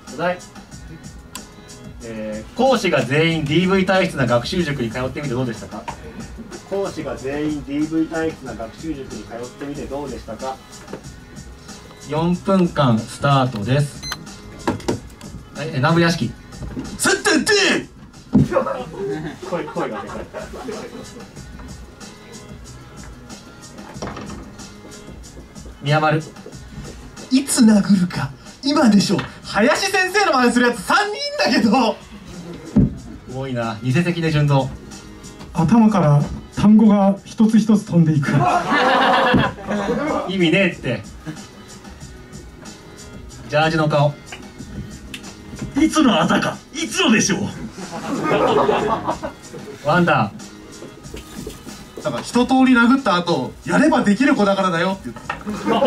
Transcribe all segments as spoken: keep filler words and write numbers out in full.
お題、えー、講師が全員 ディーブイ 体質な学習塾に通ってみてどうでしたか。講師が全員 ディーブイ 体質な学習塾に通ってみてどうでしたか。よんぷんかんスタートです。はい、南部屋敷。 さってって声声がでかい。宮丸。 いつ殴るか今でしょ。林先生の真似するやつさんにんだけど。 多いな。偽関根順三。 頭から単語が一つ一つ飛んでいく。 意味ねえって。ジャージの顔。 いつのあざかいつのでしょう。 ワンダー。なんか一通り殴った後、やればできる子だからだよって言って。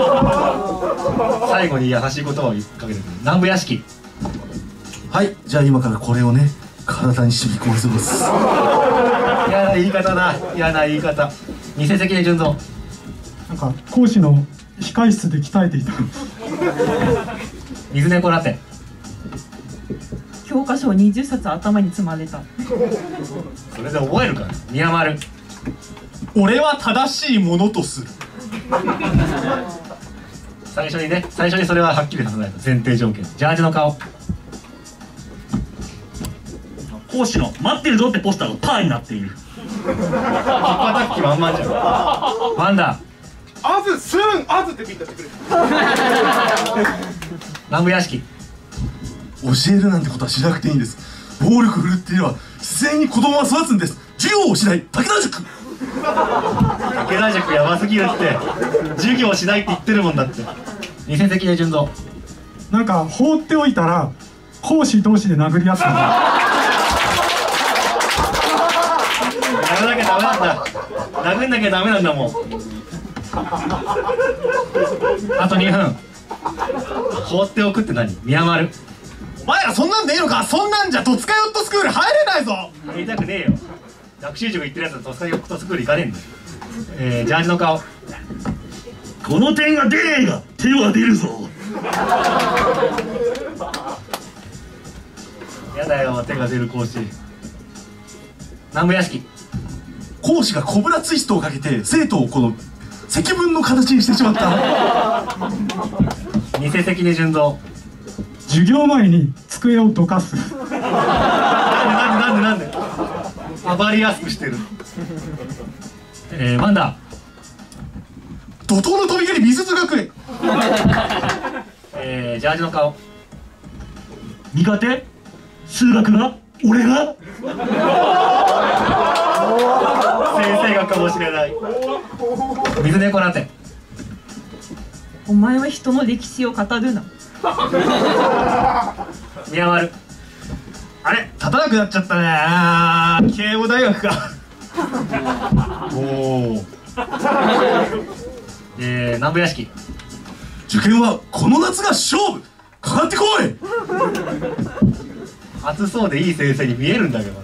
最後に優しい言葉をかけてくる南部屋敷。 はい、じゃあ今からこれをね、体に染み込ませます。 嫌な言い方だ。嫌な言い方。偽関根順三。 なんか講師の控室で鍛えていた。 水猫ラテ。 教科書にじゅっさつ頭に積まれた。 それで覚えるから。宮丸。 俺は正しいものとする。 最初にね、最初にそれははっきりさせないと前提条件。ジャージの顔。 講師の待ってるぞってポスターがパーになっている。 引っ叩く気満々じゃん。ワンダー。 アズスーンアズってピッタしてくれ。 南部屋敷。 教えるなんてことはしなくていいんです。暴力振るっていれば自然に子供は育つんです。授業をしない武田塾。 武田塾やばすぎるって。授業をしないって言ってるもんだって。偽関根順三。 なんか放っておいたら講師同士で殴り合ってた。 やらなきゃダメなんだ。殴んなきゃダメなんだもん。あとにふん。放っておくって何。宮丸。 お前らそんなんでいいのか。そんなんじゃ戸塚ヨットスクール入れないぞ。 言いたくねえよ。学習塾行ってるやつは戸塚ヨットスクール行かねえんだよ。えー、ジャージの顔。 この点が出ねえが手は出るぞ。 やだよ、手が出る講師。南部屋敷。 講師がコブラツイストをかけて生徒をこの積分の形にしてしまった。 偽関根順三。 授業前に机をどかす。 なんでなんでなんでなんで暴りやすくしてる。えー、ワンダー。 怒涛の飛び蹴り美術学園。 えー、ジャージの顔。 苦手数学が俺が先生がかもしれない。水猫なんて。 お前は人の歴史を語るな。 宮丸。 あれ立たなくなっちゃったね。あー慶応大学か。 おお。えー、南部屋敷。 受験はこの夏が勝負。かかってこい。 熱そうでいい先生に見えるんだけどな。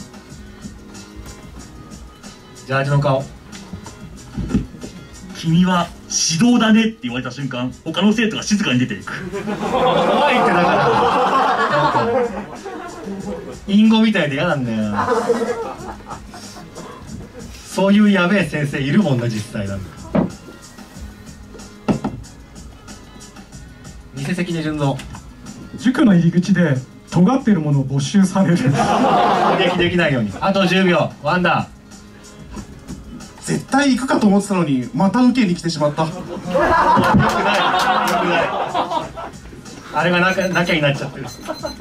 ジャージの顔。 君は指導だねって言われた瞬間、他の生徒が静かに出ていく。 怖いってだから。なんか隠語みたいで嫌なんだよ。そういうやべえ先生いるもんな実際なんだ。偽関根順三。 塾の入り口で尖ってるものを没収される。 攻撃できないように。あとじゅうびょう。ワンダー。 絶対行くかと思ってたのにまた受けに来てしまった。よくないよくない。 あれがなきゃなきゃになっちゃってる。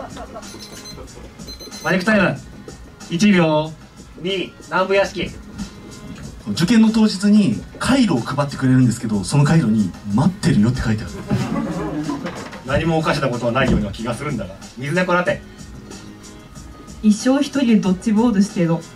マイクタイムいちびょう。に南部屋敷。 受験の当日にカイロを配ってくれるんですけど、そのカイロに待ってるよって書いてある。 何も犯したことはないような気がするんだが。水猫ラテ。 一生一人でドッジボールしてろ。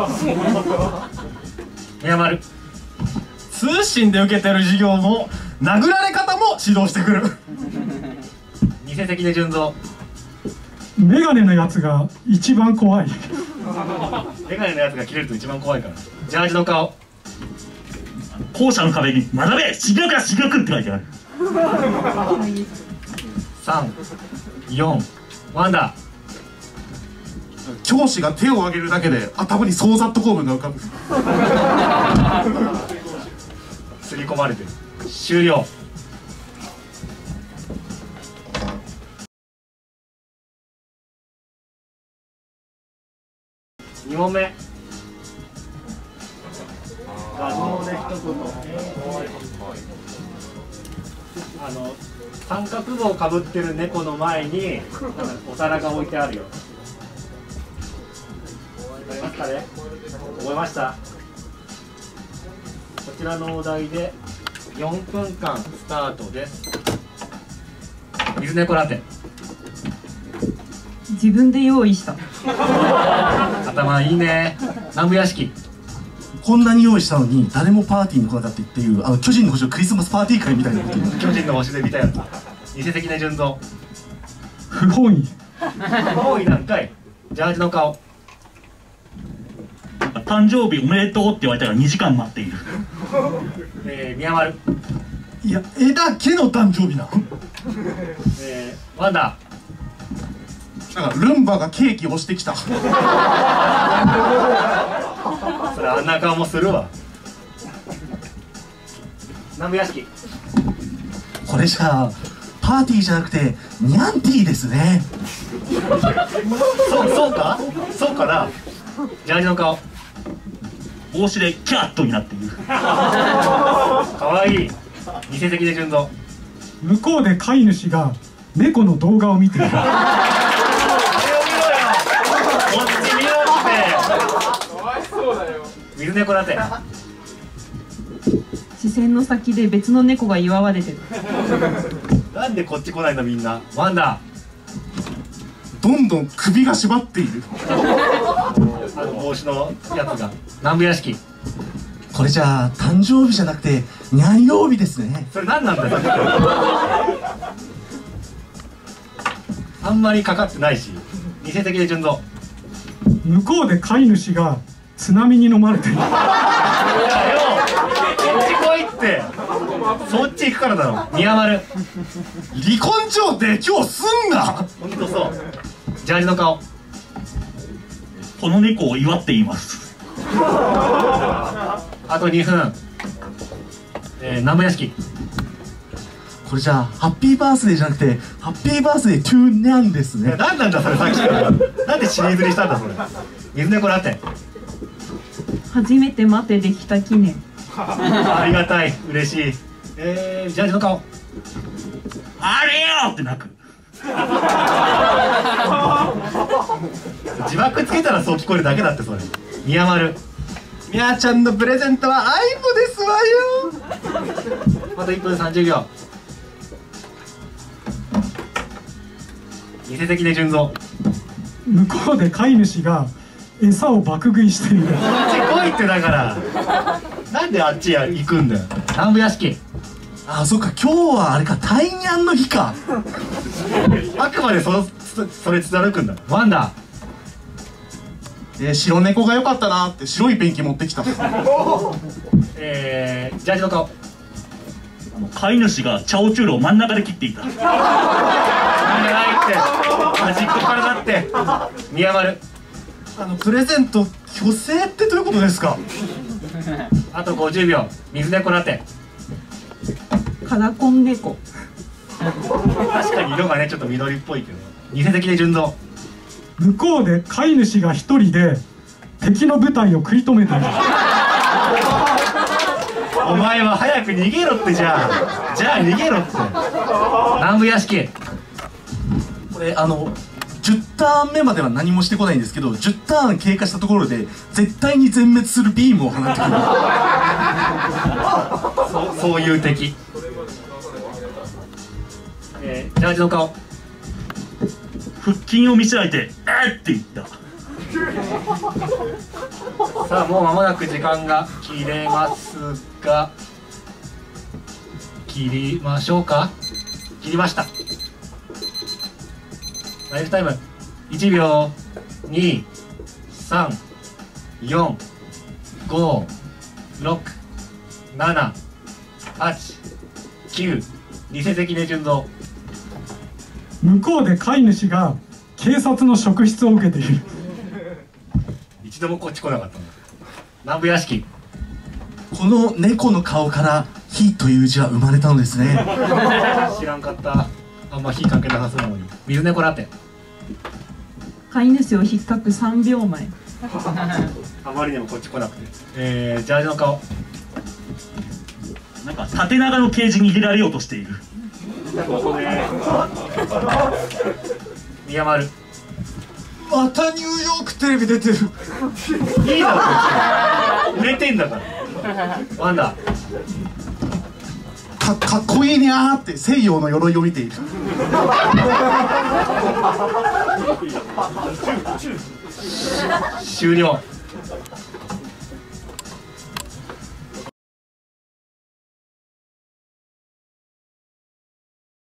宮丸。 通信で受けてる授業の殴られ方も指導してくる。 偽関根順三。 メガネのやつが一番怖い。 メガネのやつが切れると一番怖いから。ジャージの顔。 校舎の壁に「学べ私学は私学」って書いてある。 さんよん、ワンダ教師が手を挙げるだけで頭にソーザット構文が浮かぶ。 ー、刷り込まれてる。終了。に問目。画像で一言。あの三角帽をかぶってる猫の前になんかお皿が置いてあるよ。わかりますかね。覚えました。こちらのお題でよんぷんかんスタートです。水猫ラテ。 自分で用意した。 頭いいね。南部屋敷。 こんなに用意したのに誰もパーティーに来なかったっていう、あの巨人の星のクリスマスパーティー会みたいなこと。 巨人の星で見たやつ。偽関根純三。 不本意。 多いなんかい。ジャージの顔。 誕生日おめでとうって言われたらにじかん待っている。 えー、宮丸。 いや、枝毛の誕生日な。 えー、ワンダなんかルンバがケーキ押してきた。 ー。それあんな顔もするわ。南部屋敷。 これじゃあパーティーじゃなくてニャンティーですね。 そう、そうかそうかな。ジャージの顔。 帽子でキャットになっている。 かわいい。偽関根純三。 向こうで飼い主が猫の動画を見ている。 こっち見ろって。 かわいそうだよ。 水猫ラテ。 視線の先で別の猫が祝われてる。 なんでこっち来ないのみんな。ワンダどんどん首が縛っている。 ー。あの帽子のやつが。南部屋敷。 これじゃあ誕生日じゃなくてニャン曜日ですね。 それ何なんだよさっきからあんまりかかってないし。偽関根純三。 向こうで飼い主が津波に飲まれている。 いやよ、こっち来いって。そっち行くからだろ。宮丸。 離婚調って今日すんな。 ほんとそう。ジャージの顔。 この猫を祝っています。 あとにふん。えー、南部屋敷。 これじゃあハッピーバースデーじゃなくてハッピーバースデートゥーニャンですね。 何なんだそれさっきからなんでシリーズにしたんだそれ。水猫ラテ。 初めて待てできた記念。 ありがたい、嬉しい。えー、ジャージの顔。 あれよって泣く。 字幕つけたらそう聞こえるだけだってそれ。宮丸。 みやちゃんのプレゼントはアイボですわよ。 あといっぷんさんじゅうびょう。偽関根純三。 向こうで飼い主が餌を爆食いしている。 こっち来いってだから。なんであっちや行くんだよ。南部屋敷。 あ、そっか、今日はあれか、タイニャンの日か。 あくまでそのそそれ貫くんだ。ワンダえー、白猫が良かったなって白いペンキ持ってきた。 ー。えー、ジャージの顔。 飼い主がチャオチュールを真ん中で切っていた。 なんでないって端っこからだって。宮丸。 あのプレゼント虚勢ってどういうことですか。 あとごじゅうびょう。水猫ラテ。 カラコン猫。 確かに色がねちょっと緑っぽいけど。偽関根純三。 向こうで飼い主が一人で敵の部隊を食い止めている。 お前は早く逃げろってじゃあ。じゃあ逃げろって。南部屋敷。 これあのじゅうターン目までは何もしてこないんですけど、じゅうターン経過したところで絶対に全滅するビームを放ってくる。 そ, そういう敵。えー、ジャージの顔。 腹筋を見せられて「えっ!」って言った。 さあもう間もなく時間が切れますが、切りましょうか。切りました。ライフタイムいちびょう、に、さん、よん、ご、ろく、なな、はち、きゅう。偽関根純三。 向こうで飼い主が警察の職質を受けている。 一度もこっち来なかったの。南部屋敷。 この猫の顔から「火」という字は生まれたのですね。 知らんかった。あんま火かけなさそうなのに。水猫ラテ。 飼い主を引っかくさんびょうまえ。 あまりにもこっち来なくて。えー、ジャージの顔。 なんか縦長のケージに入れられようとしている。 ここね。宮丸。 またニューヨークテレビ出てる。 いいだろ。売れてんだから。ワンダ。 かかっこいいにゃーって西洋の鎧を見ている。 終了。